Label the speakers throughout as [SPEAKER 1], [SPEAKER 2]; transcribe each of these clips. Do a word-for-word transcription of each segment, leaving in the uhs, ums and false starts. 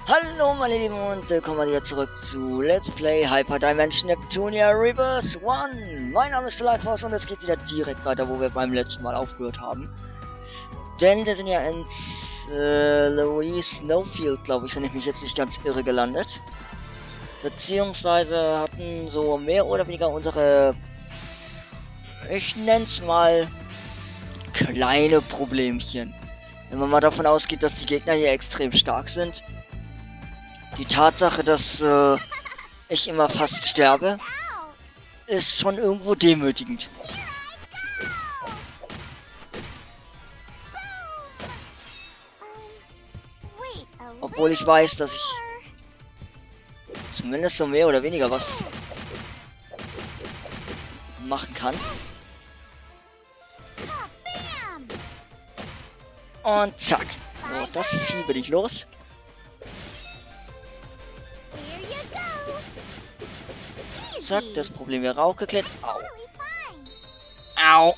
[SPEAKER 1] Hallo meine Lieben und willkommen wieder zurück zu Let's Play Hyper Dimension Neptunia Reverse One. Mein Name ist Lifeforce und es geht wieder direkt weiter, wo wir beim letzten Mal aufgehört haben. Denn wir sind ja ins äh, Louise Snowfield, glaube ich, wenn ich mich jetzt nicht ganz irre, gelandet. Beziehungsweise hatten so mehr oder weniger unsere, ich nenn's mal, kleine Problemchen. Wenn man mal davon ausgeht, dass die Gegner hier extrem stark sind. Die Tatsache, dass äh, ich immer fast sterbe, ist schon irgendwo demütigend. Obwohl ich weiß, dass ich zumindest so mehr oder weniger was machen kann. Und zack. So, das Vieh bin ich los. Zack, das Problem wäre auch geklärt. Au. Au.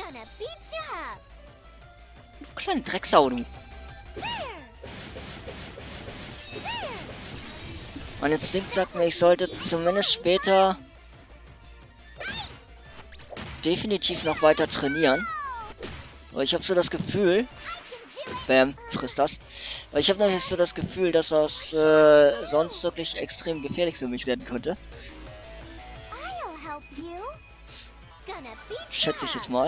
[SPEAKER 1] Du kleine Drecksau, du. Mein Instinkt sagt mir, ich sollte zumindest später definitiv noch weiter trainieren. Aber ich habe so das Gefühl... Bam, frisst das. Aber ich habe nämlich so das Gefühl, dass das äh, sonst wirklich extrem gefährlich für mich werden könnte. Schätze ich jetzt mal.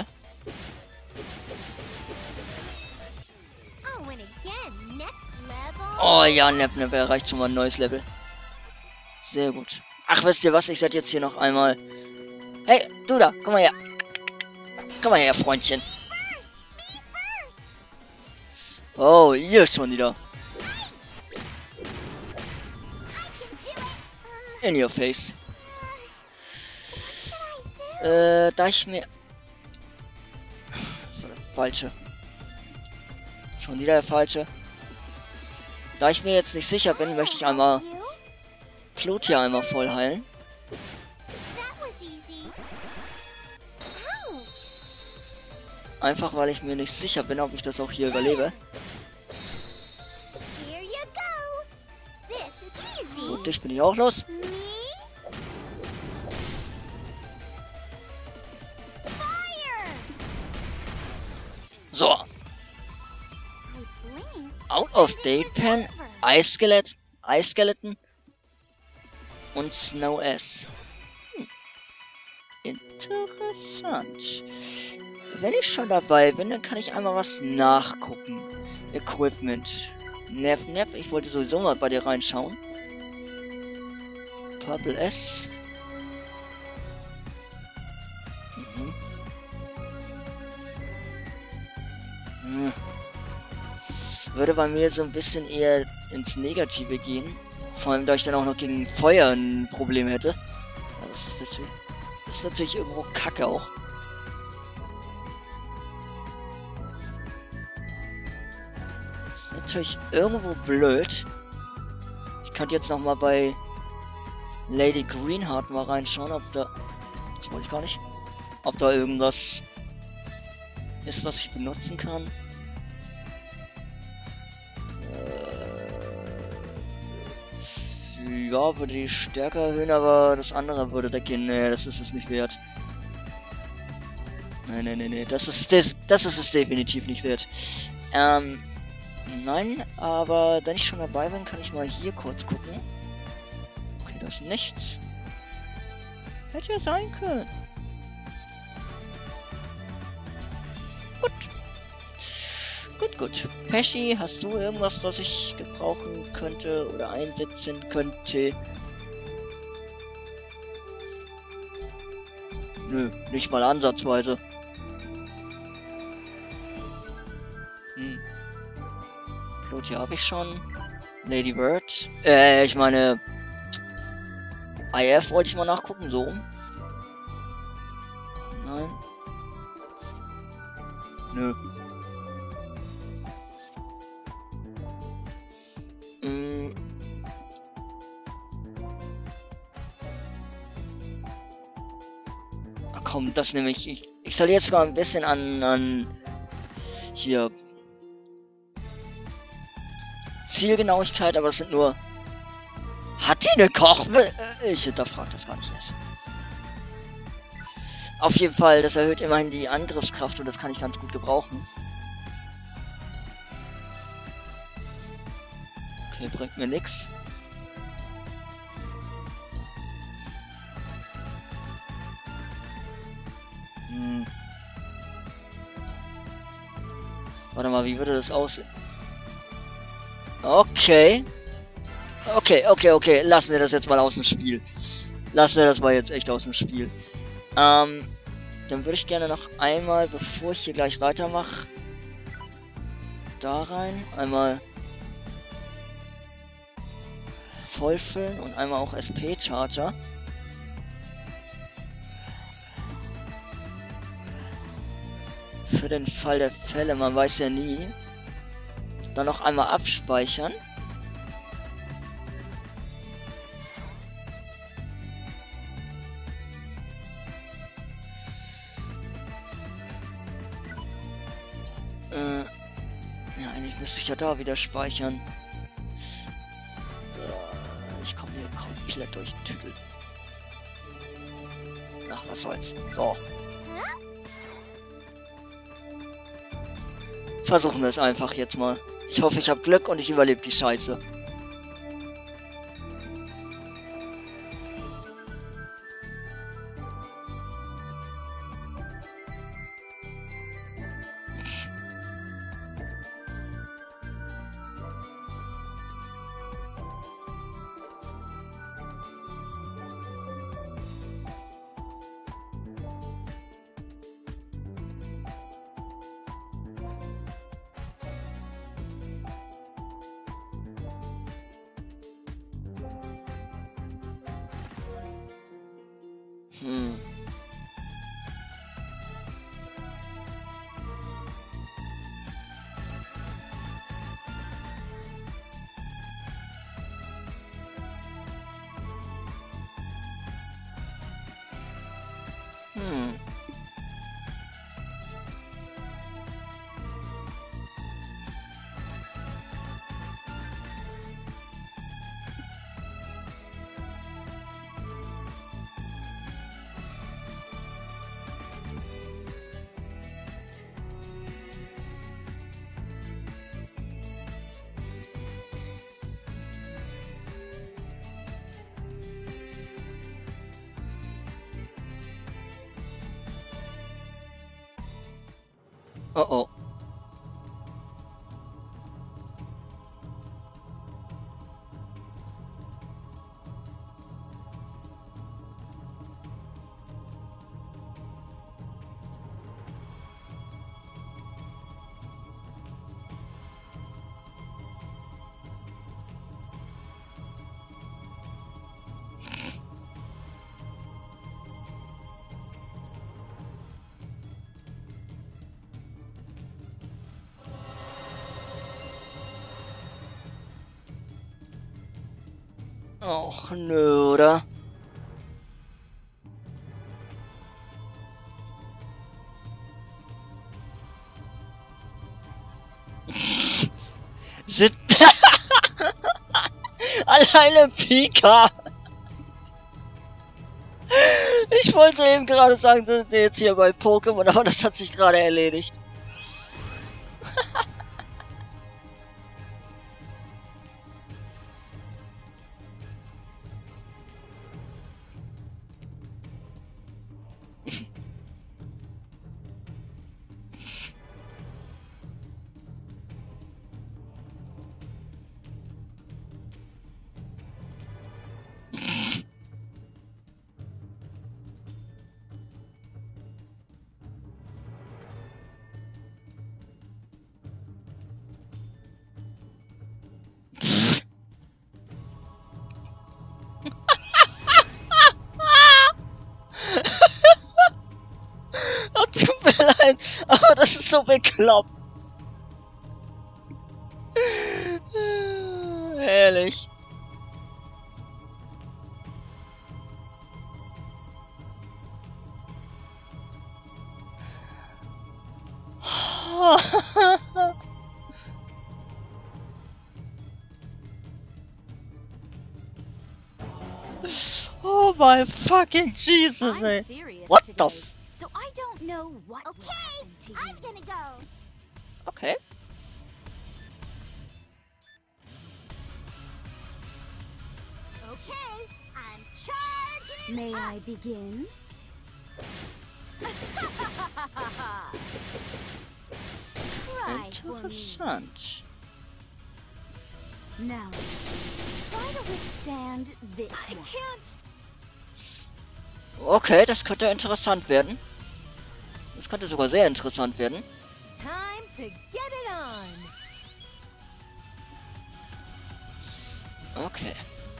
[SPEAKER 1] Oh ja, Nep Nep erreicht schon mal ein neues Level. Sehr gut. Ach, wisst ihr was? Ich werde jetzt hier noch einmal... Hey, du da, komm mal her. Komm mal her, Freundchen. Oh, hier schon wieder. In your face. Äh, da ich mir... So, der falsche. Schon wieder der falsche. Da ich mir jetzt nicht sicher bin, möchte ich einmal Flut hier einmal voll heilen. Einfach weil ich mir nicht sicher bin, ob ich das auch hier überlebe. So, dich bin ich auch los. So. Out of Date Pen, Eiskelett, Eisskeleton und Snow S. Hm. Interessant. Wenn ich schon dabei bin, dann kann ich einmal was nachgucken. Equipment. Nep Nep, ich wollte sowieso mal bei dir reinschauen. Purple S. Mhm. Hm. Würde bei mir so ein bisschen eher ins Negative gehen. Vor allem, da ich dann auch noch gegen Feuer ein Problem hätte. Aber das ist natürlich, das ist natürlich irgendwo kacke auch. Das ist natürlich irgendwo blöd. Ich könnte jetzt noch mal bei Lady Greenheart mal reinschauen, ob da... Das wollte ich gar nicht. Ob da irgendwas ist, was ich benutzen kann. Ja, würde die Stärke erhöhen, aber das andere würde weggehen. Nee, das ist es nicht wert. Nein, nein, nein, nein. Das ist das, das ist es definitiv nicht wert. Ähm, nein, aber wenn ich schon dabei bin, kann ich mal hier kurz gucken. Okay, das ist nichts. Hätte ja sein können. Gut. Gut, gut. Pesci, hast du irgendwas, was ich gebrauchen könnte oder einsetzen könnte? Nö, nicht mal ansatzweise. Hm. Blut hier habe ich schon. Lady Bird. Äh, ich meine... I F wollte ich mal nachgucken, so. Nein. Nö. Komm, das nehme ich. ich. Ich soll jetzt mal ein bisschen an, an hier Zielgenauigkeit, aber es sind nur... Hat die eine Koch... Ich hinterfrage das gar nicht erst. Auf jeden Fall, das erhöht immerhin die Angriffskraft und das kann ich ganz gut gebrauchen. Okay, bringt mir nix. Hm. Warte mal, wie würde das aussehen? Okay. Okay, okay, okay. Lassen wir das jetzt mal aus dem Spiel. Lassen wir das mal jetzt echt aus dem Spiel. Ähm, dann würde ich gerne noch einmal, bevor ich hier gleich weitermache, da rein. Einmal vollfüllen und einmal auch S P-Charger. Für den Fall der Fälle, man weiß ja nie. Dann noch einmal abspeichern. Äh, ja, eigentlich müsste ich ja da wieder speichern. Ich komme hier komplett durch den Tüdel. Ach, was soll's. So. Versuchen wir es einfach jetzt mal. Ich hoffe, ich habe Glück und ich überlebe die Scheiße. Hm. Hm. Oh oh. Och, nö, oder? Sind alleine Pika. Ich wollte eben gerade sagen, dass wir jetzt hier bei Pokémon, aber das hat sich gerade erledigt. Oh, tut mir leid, aber das ist so bekloppt. Herrlich. Oh my fucking Jesus, ey. What the f...
[SPEAKER 2] So I don't know what okay, I'm gonna go.
[SPEAKER 1] Okay.
[SPEAKER 2] Okay, I'm charging. May I begin? Cry for me.
[SPEAKER 1] Interessant.
[SPEAKER 2] Now, try to withstand this I one. Can't.
[SPEAKER 1] Okay, das könnte interessant werden. Das könnte sogar sehr interessant werden.
[SPEAKER 2] Time to get it on.
[SPEAKER 1] Okay.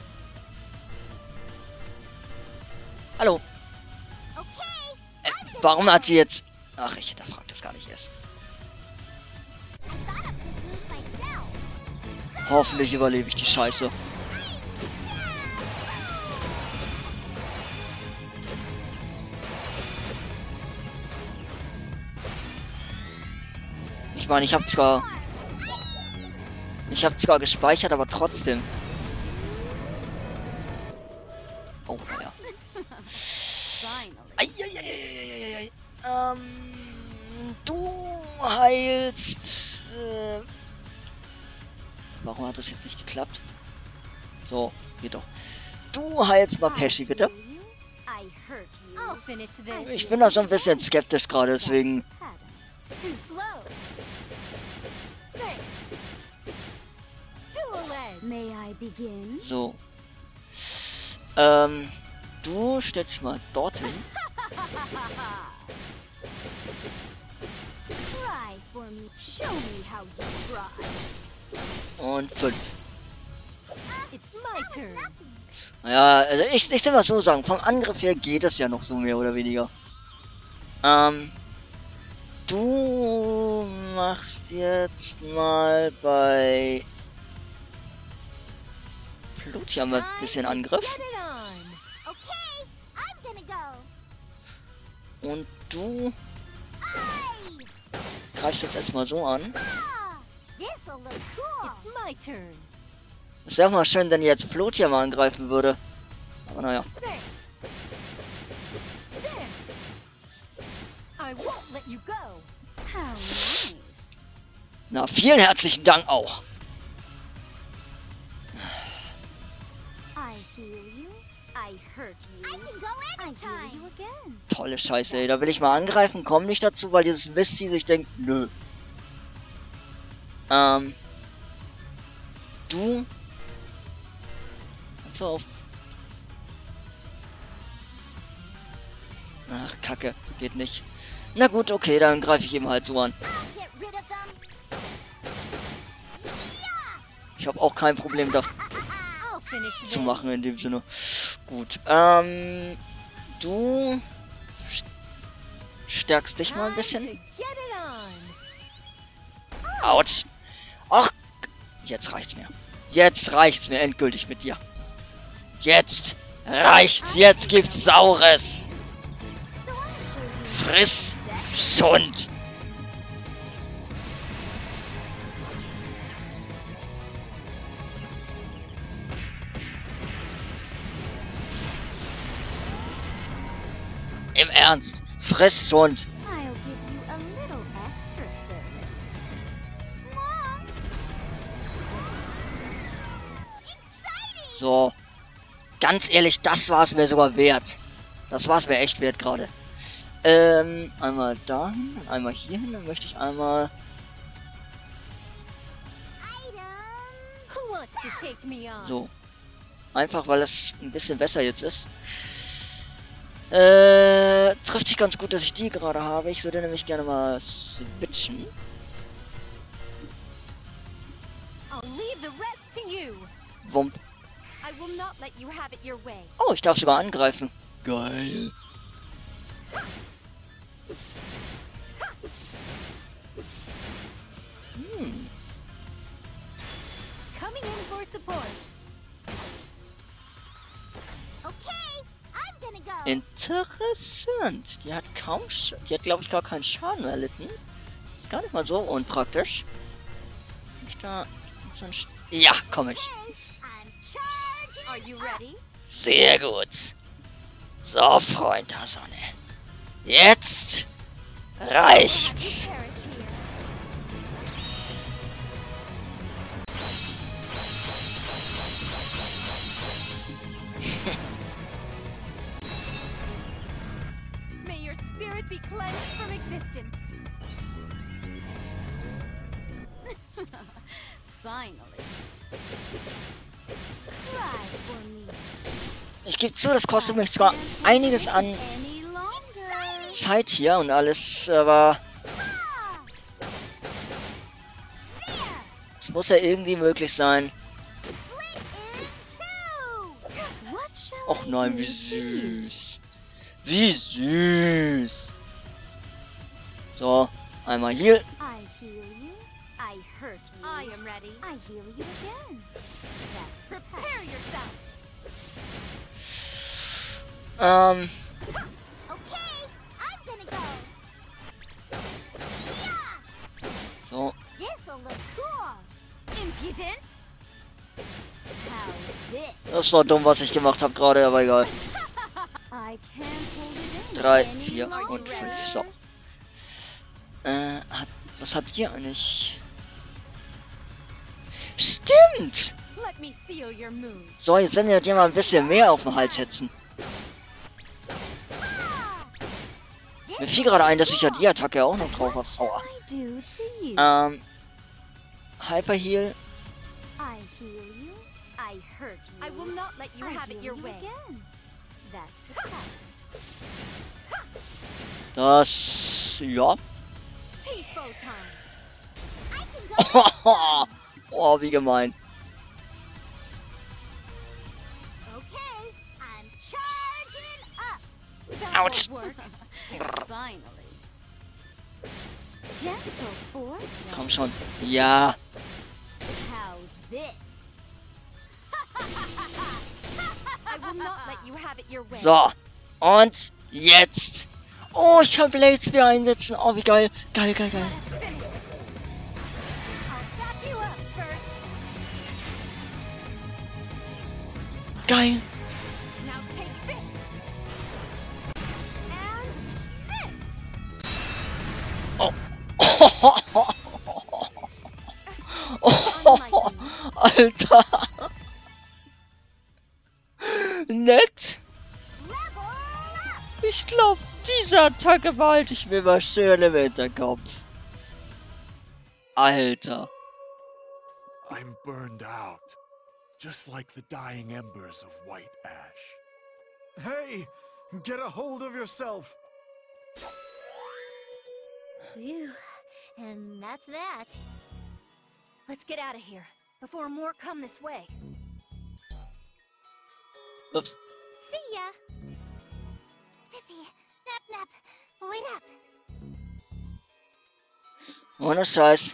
[SPEAKER 1] Hallo.
[SPEAKER 2] Okay.
[SPEAKER 1] Äh, warum hat sie jetzt... Ach, ich hinterfrage das gar nicht erst. Hoffentlich überlebe ich die Scheiße. Ich meine, ich habe zwar... Ich habe zwar gespeichert, aber trotzdem. Oh, ja. Eieieiei. Ähm, du heilst... Äh, warum hat das jetzt nicht geklappt? So, geht doch. Du heilst mal Pesci, bitte. Ich bin da schon ein bisschen skeptisch gerade, deswegen... So. Ähm, du stellst dich mal dorthin. Und fünf. Naja, also ich, ich will mal so sagen, vom Angriff her geht es ja noch so mehr oder weniger. Ähm, du machst jetzt mal bei Plutia mal ein bisschen Angriff. Und du greifst jetzt erstmal so an. Es wäre mal schön, wenn jetzt Plutia mal angreifen würde. Aber naja. Na, vielen herzlichen Dank auch. Tolle Scheiße, ey. Da will ich mal angreifen, komm nicht dazu, weil dieses Misty sich denkt, nö. Ähm. Du. Pass auf. Ach, Kacke. Geht nicht. Na gut, okay, dann greife ich eben halt so an. Ich habe auch kein Problem, das zu machen in dem Sinne. Gut. Ähm. Du stärkst dich mal ein bisschen. Autsch. Ach, jetzt reicht's mir. Jetzt reicht's mir endgültig mit dir. Jetzt reicht's. Jetzt gibt's Saures. Friss Schund. Im Ernst. Friss Schund. So. Ganz ehrlich, das war es mir sogar wert. Das war es mir echt wert gerade. Ähm, einmal dahin und einmal hier hin. Dann möchte ich einmal... So. Einfach, weil es ein bisschen besser jetzt ist. Äh, trifft sich ganz gut, dass ich die gerade habe. Ich würde nämlich gerne mal switchen. Wump. Oh, ich darf sogar angreifen. Geil. Hm. Interessant. Die hat kaum Sch Die hat, glaube ich, gar keinen Schaden erlitten. Ist gar nicht mal so unpraktisch. Ich da... Ja, komm ich. Sehr gut. So, Freund der Sonne. Jetzt reicht's.
[SPEAKER 2] May your spirit be cleansed from existence. Finally. Cry for me.
[SPEAKER 1] Ich gebe zu, das kostet mich zwar einiges an
[SPEAKER 2] Any longer.
[SPEAKER 1] Zeit hier und alles, aber es muss ja irgendwie möglich sein.
[SPEAKER 2] What shall
[SPEAKER 1] Och
[SPEAKER 2] I
[SPEAKER 1] nein,
[SPEAKER 2] do
[SPEAKER 1] wie
[SPEAKER 2] to you?
[SPEAKER 1] süß. Wie süß. So, einmal hier.
[SPEAKER 2] I heal you. I hurt you. I am ready. I heal you again. That's prepare yourself.
[SPEAKER 1] Ähm,
[SPEAKER 2] Okay, I'm gonna go.
[SPEAKER 1] so.
[SPEAKER 2] This'll look cool. Impudent. How's this?
[SPEAKER 1] Das war dumm, was ich gemacht habe gerade, aber egal.
[SPEAKER 2] I can't hold it in.
[SPEAKER 1] Drei,
[SPEAKER 2] any
[SPEAKER 1] vier
[SPEAKER 2] longer.
[SPEAKER 1] und fünf. So. Äh, hat, was hat ihr eigentlich? Stimmt!
[SPEAKER 2] Let me seal your moon.
[SPEAKER 1] So, jetzt sind wir dir mal ein bisschen mehr auf den Hals hetzen. Mir fiel gerade ein, dass ich ja die Attacke auch noch drauf habe. Aua.
[SPEAKER 2] I do to you.
[SPEAKER 1] Ähm, Hyper Heal.
[SPEAKER 2] I heal you. I hurt you. I will not let you
[SPEAKER 3] I
[SPEAKER 2] have it
[SPEAKER 3] heal
[SPEAKER 2] your
[SPEAKER 3] you
[SPEAKER 2] way.
[SPEAKER 3] again.
[SPEAKER 2] That's the path.
[SPEAKER 1] Das, ja.
[SPEAKER 2] Tifo time. I can go.
[SPEAKER 1] Oh, wie gemein.
[SPEAKER 2] Okay, I'm charging up. That
[SPEAKER 1] Ouch.
[SPEAKER 2] won't work. Finally. Gentle force.
[SPEAKER 1] Komm schon. Ja.
[SPEAKER 2] How's this? I will not let you have it your way.
[SPEAKER 1] So. Und jetzt. Oh, ich kann Blade Spear einsetzen. Oh, wie geil. Geil, geil, geil.
[SPEAKER 2] Let us finish this. I'll back you up, Bert.
[SPEAKER 1] Geil.
[SPEAKER 2] Now take this. And this.
[SPEAKER 1] Oh.
[SPEAKER 2] Unlikely.
[SPEAKER 1] Alter. Nett.
[SPEAKER 2] Level up.
[SPEAKER 1] Ich glaube, diese Attacke behalte ich mir mal schön im Hinterkopf. Alter.
[SPEAKER 4] I'm burned out, just like the dying embers of white ash.
[SPEAKER 5] Hey, get a hold of yourself.
[SPEAKER 2] Phew. And that's that. Let's get out of here before more come this way.
[SPEAKER 1] Ups.
[SPEAKER 2] See ya. Pippy, nap nap, wait up.
[SPEAKER 1] Ohne Scheiß.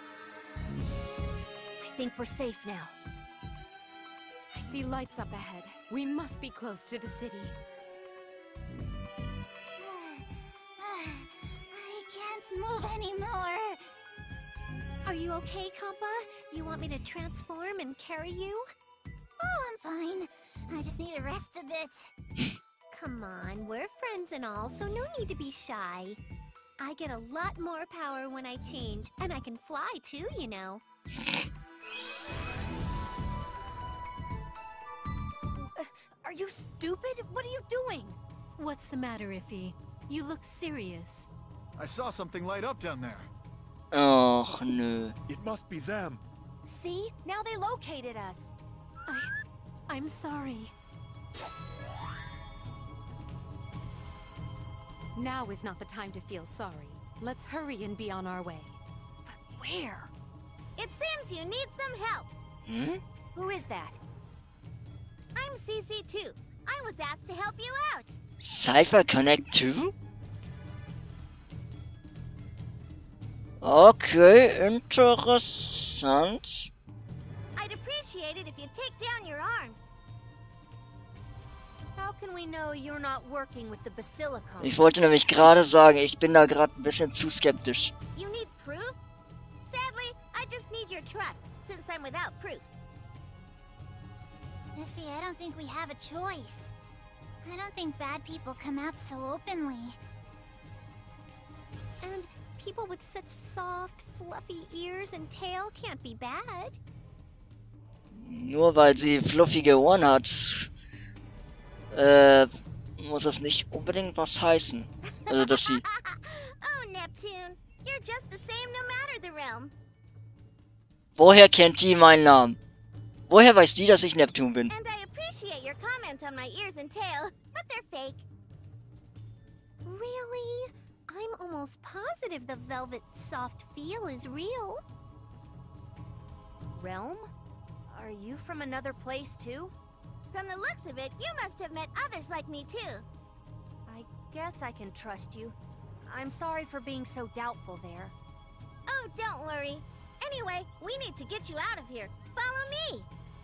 [SPEAKER 2] I think we're safe now. I see lights up ahead. We must be close to the city. I can't move anymore. Are you okay, Kappa? You want me to transform and carry you? Oh, I'm fine. I just need to rest a bit. Come on, we're friends and all, so no need to be shy. I get a lot more power when I change, and I can fly too, you know. Are you stupid? What are you doing?
[SPEAKER 3] What's the matter, Iffy? You look serious.
[SPEAKER 5] I saw something light up down there.
[SPEAKER 1] Och, nö.
[SPEAKER 4] It must be them.
[SPEAKER 2] See? Now they located us.
[SPEAKER 3] I... I'm sorry. Now is not the time to feel sorry. Let's hurry and be on our way.
[SPEAKER 2] But where? It seems you need some help.
[SPEAKER 1] Hm?
[SPEAKER 2] Who is that? I'm C C two. I was asked to help you out.
[SPEAKER 1] Cypher Connect two? Okay, interessant.
[SPEAKER 2] I'd appreciate it if you'd take down your arms. How can we know you're not working with the Basilicon?
[SPEAKER 1] Ich wollte nämlich gerade sagen, ich bin da gerade ein bisschen zu skeptisch.
[SPEAKER 2] You need proof? Sadly, I just need your trust, since I'm without proof. Iffy, I don't think we have a choice. I don't think bad people come out so openly. And people with such soft, fluffy ears and tail can't be bad.
[SPEAKER 1] Nur weil sie fluffige Ohren hat, äh, muss das nicht unbedingt was heißen. Also, dass sie...
[SPEAKER 2] Oh, Neptune, you're just the same no matter the realm.
[SPEAKER 1] Woher kennt die meinen Namen? Woher weiß die, dass ich Neptun bin?
[SPEAKER 2] And I appreciate your comment on my ears and tail, but they're fake. Really? I'm almost positive the velvet soft feel is real.
[SPEAKER 3] Realm? Are you from another place too?
[SPEAKER 2] From the looks of it, you must have met others like me too.
[SPEAKER 3] I guess I can trust you. I'm sorry for being so doubtful there.
[SPEAKER 2] Oh, don't worry. Anyway, we need to get you out of here. Follow me!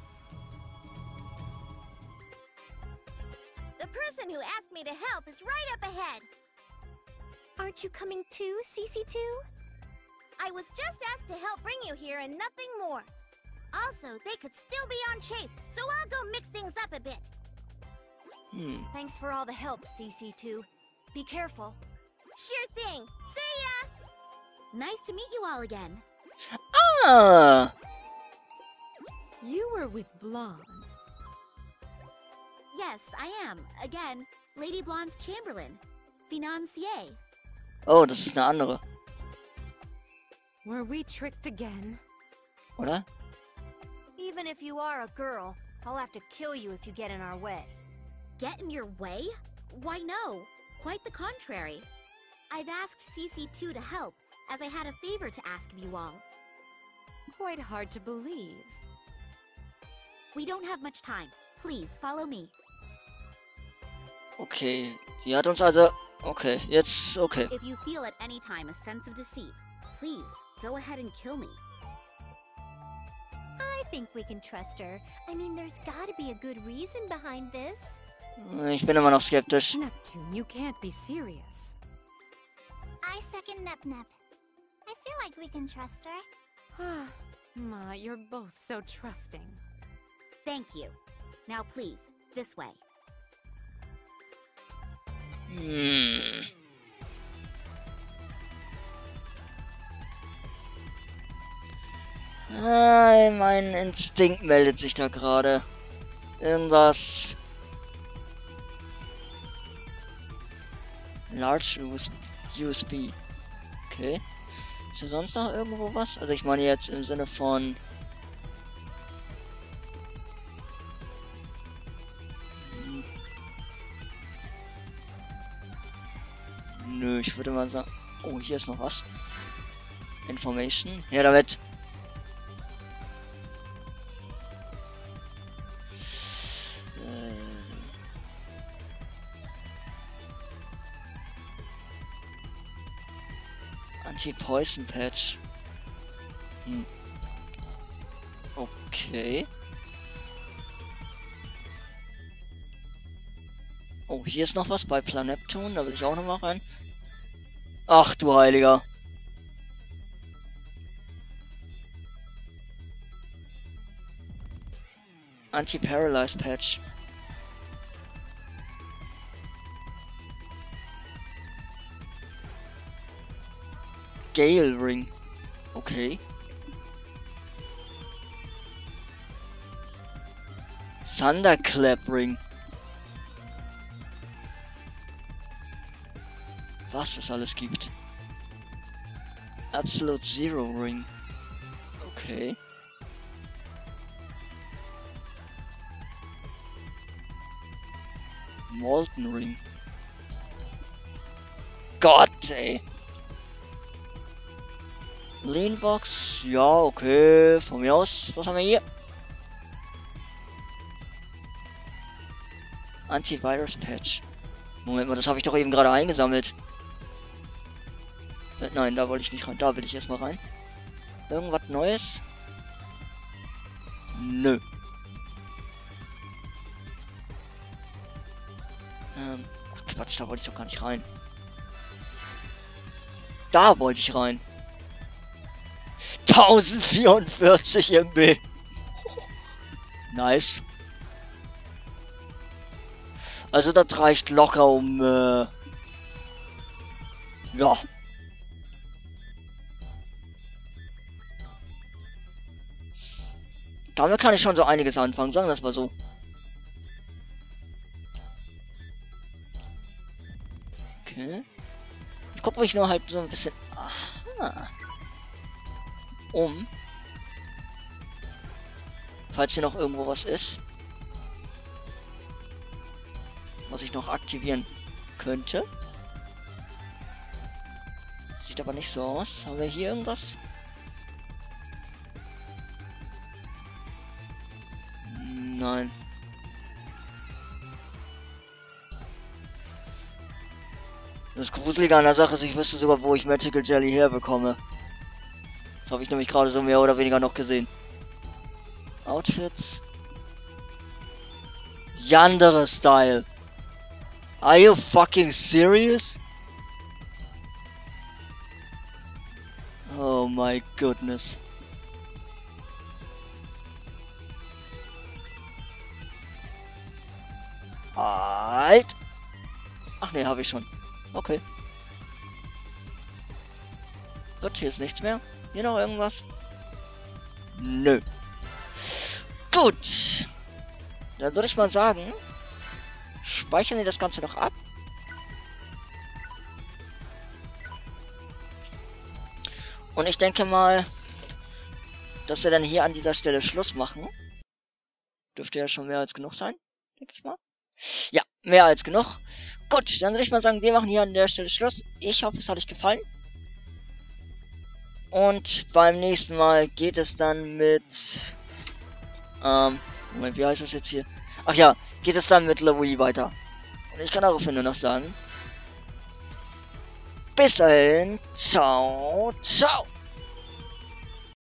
[SPEAKER 2] The person who asked me to help is right up ahead. Aren't you coming too, C C two? I was just asked to help bring you here and nothing more. Also, they could still be on chase, so I'll go mix things up a bit.
[SPEAKER 1] Hmm.
[SPEAKER 3] Thanks for all the help, C C two. Be careful.
[SPEAKER 2] Sure thing. See ya! Nice to meet you all again.
[SPEAKER 1] Ah!
[SPEAKER 3] You were with Blonde.
[SPEAKER 2] Yes, I am. Again, Lady Blonde's Chamberlain. Financier.
[SPEAKER 1] Oh, das ist eine andere,
[SPEAKER 3] Were we tricked again?
[SPEAKER 1] oder?
[SPEAKER 3] Even if you are a girl, I'll have to kill you if you get in our way.
[SPEAKER 2] Get in your way? Why no? Quite the contrary. I've asked C C two to help, as I had a favor to ask of you all.
[SPEAKER 3] Quite hard to believe.
[SPEAKER 2] We don't have much time. Please, follow me.
[SPEAKER 1] Okay, die hat uns also... Okay, jetzt... Okay.
[SPEAKER 2] If you feel at any time a sense of deceit, please, go ahead and kill me. I think we can trust her. I mean, there's gotta be a good reason behind this.
[SPEAKER 1] Ich bin immer noch skeptisch.
[SPEAKER 3] Neptune, you can't be serious.
[SPEAKER 2] I second Nep Nep. I feel like we can trust her.
[SPEAKER 3] Ma, you're both so trusting.
[SPEAKER 2] Thank you. Now please, this way.
[SPEAKER 1] Hm. Ah, mein Instinkt meldet sich da gerade. Irgendwas. Large U S B. Okay. Ist da sonst noch irgendwo was? Also ich meine jetzt im Sinne von... Hm. Nö, ich würde mal sagen... Oh, hier ist noch was. Information. Ja, damit. Anti-Poison Patch. Hm. Okay. Oh, hier ist noch was bei Planeptune, da will ich auch noch mal rein. Ach du Heiliger. Anti-Paralyze Patch. Gale Ring. Okay. Thunderclap Ring. Was es alles gibt. Absolute Zero Ring. Okay. Molten Ring. Gott, ey. Leanbox, ja, okay, von mir aus. Was haben wir hier? Antivirus Patch. Moment mal, das habe ich doch eben gerade eingesammelt. Äh, nein, da wollte ich nicht rein. Da will ich erstmal rein. Irgendwas Neues? Nö. Ähm, ach Quatsch, da wollte ich doch gar nicht rein. Da wollte ich rein. tausendvierundvierzig M B. Nice. Also das reicht locker um... Äh, ja. Damit kann ich schon so einiges anfangen, sagen wir das mal so. Okay. Ich gucke mich nur halt so ein bisschen... Aha. Um. Falls hier noch irgendwo was ist. Was ich noch aktivieren könnte. Sieht aber nicht so aus. Haben wir hier irgendwas? Nein. Das Gruselige an der Sache ist, ich wüsste sogar, wo ich Magical Jelly herbekomme. Das habe ich nämlich gerade so mehr oder weniger noch gesehen. Outfits. Yandere Style. Are you fucking serious? Oh my goodness. Halt! Ach ne, habe ich schon. Okay. Gut, hier ist nichts mehr. Hier noch irgendwas? Nö. Gut. Dann würde ich mal sagen, speichern wir das Ganze noch ab. Und ich denke mal, dass wir dann hier an dieser Stelle Schluss machen. Dürfte ja schon mehr als genug sein, denke ich mal. Ja, mehr als genug. Gut, dann würde ich mal sagen, wir machen hier an der Stelle Schluss. Ich hoffe, es hat euch gefallen. Und beim nächsten Mal geht es dann mit... Ähm, Moment, wie heißt das jetzt hier? Ach ja, geht es dann mit Louis weiter. Und ich kann daraufhin nur noch sagen... Bis dahin, ciao, ciao!